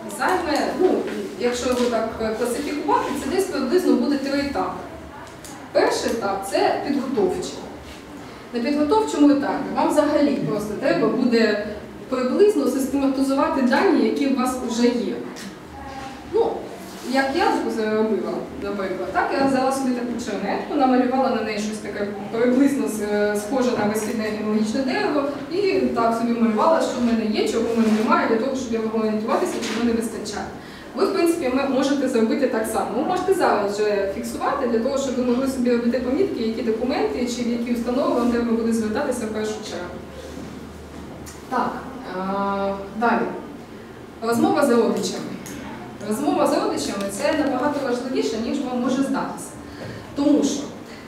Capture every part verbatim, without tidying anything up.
займе, ну, якщо його так класифікувати, це десь приблизно буде три етапи. Перший етап – це підготовчий. На підготовчому етапі вам взагалі просто треба буде приблизно систематизувати дані, які у вас вже є. Ну, як я зробила, наприклад, так, я взяла собі таку чернетку, намалювала на неї щось таке приблизно схоже на висхідне генеалогічне дерево і так собі малювала, що в мене є, чого в мене немає, для того, щоб я могла орієнтуватися, чого не вистачає. Ви, в принципі, можете зробити так само. Ви можете зараз вже фіксувати, для того, щоб ви могли собі робити помітки, які документи чи в які установи вам треба буде звертатися в першу чергу. Так, далі. Розмова з родичами. Розмова з родичами – це набагато важливіше, ніж вам може здатися. Тому що,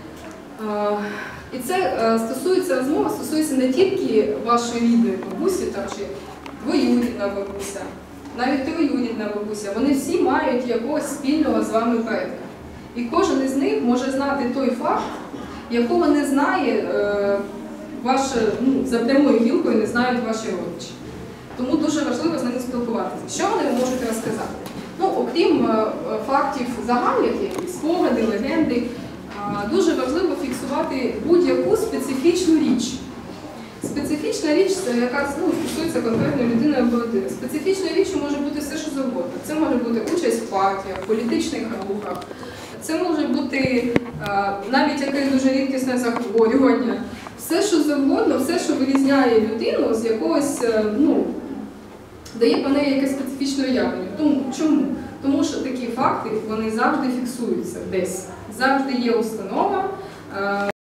і це стосується, розмова стосується не тільки вашої рідної бабусі, там, чи двоюрідна бабуся, навіть троюрідна бабуся, вони всі мають якогось спільного з вами предка. І кожен із них може знати той факт, якого не знає е, ваше, ну, за прямою гілкою не знають ваші родичі. Тому дуже важливо з ними спілкуватися. Що вони можуть розказати? Ну, окрім е, фактів загальних, якісь спогади, легенди, е, дуже важливо фіксувати будь-яку специфічну річ. Специфічна річ, яка, ну, стосується конкретної людини або родини. Специфічною річчю може бути все, що завгодно. Це може бути участь в партіях, політичних рухах, це може бути а, навіть якесь дуже рідкісне захворювання. Все, що завгодно, все, що вирізняє людину з якогось, ну, дає по неї якесь специфічне уявлення. Тому, чому? Тому що такі факти, вони завжди фіксуються десь. Завжди є установа. А,